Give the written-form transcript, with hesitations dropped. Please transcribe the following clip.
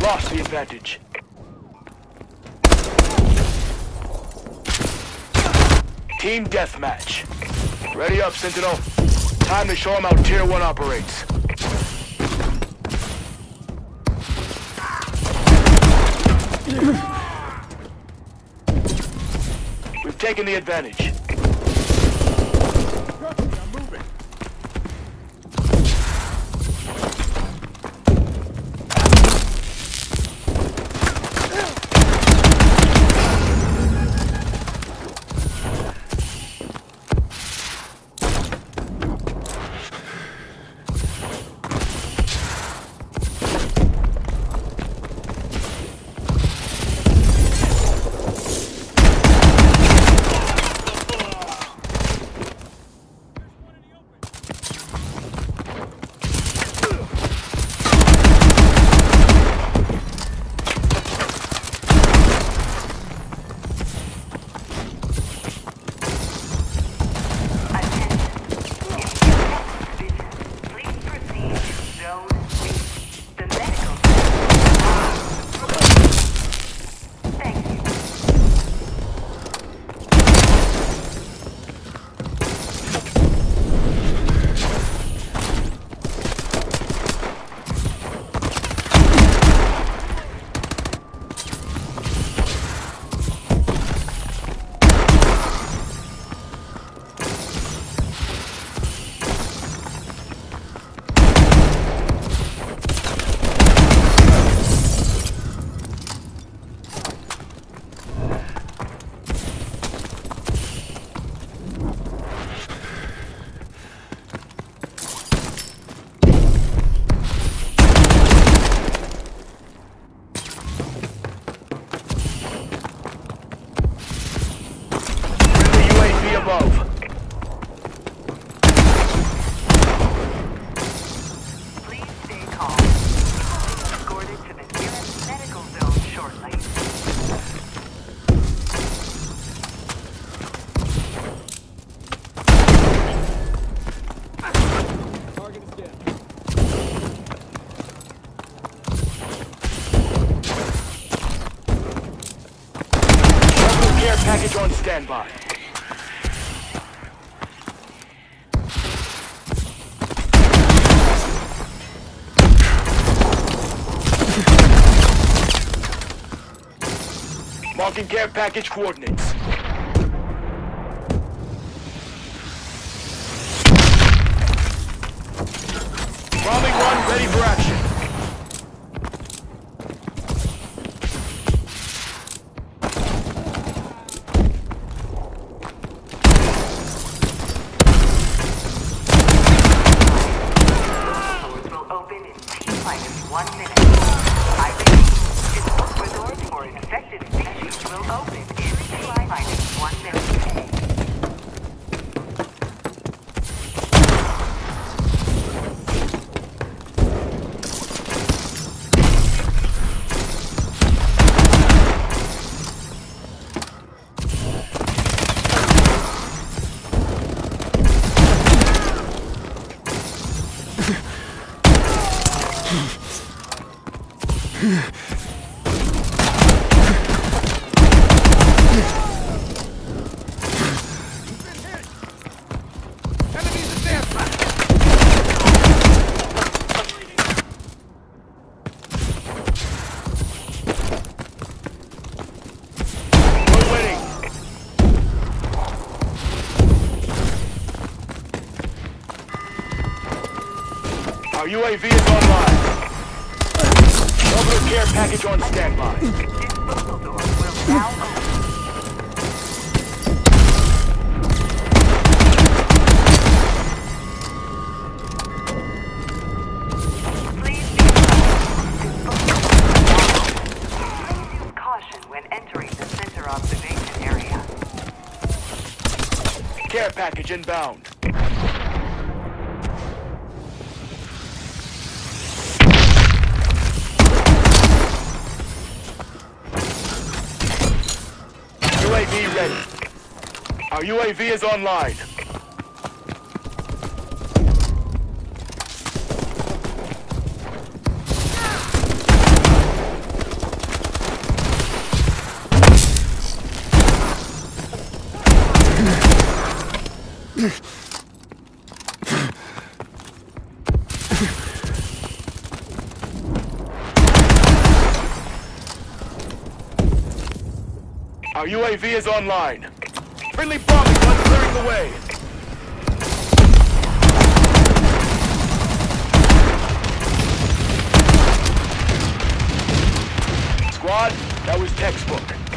lost the advantage. Team deathmatch. Ready up, Sentinel. Time to show them how Tier 1 operates. We've taken the advantage. I'm moving. Package on standby. Marking care package coordinates. Bombing run ready for action. Our UAV is online. Orbital care package on standby. Disposal door will now open. Please use caution when entering the center observation area. Care package inbound. UAV ready. Our UAV is online. Our UAV is online. Friendly bombing gun clearing the way. Squad, that was textbook.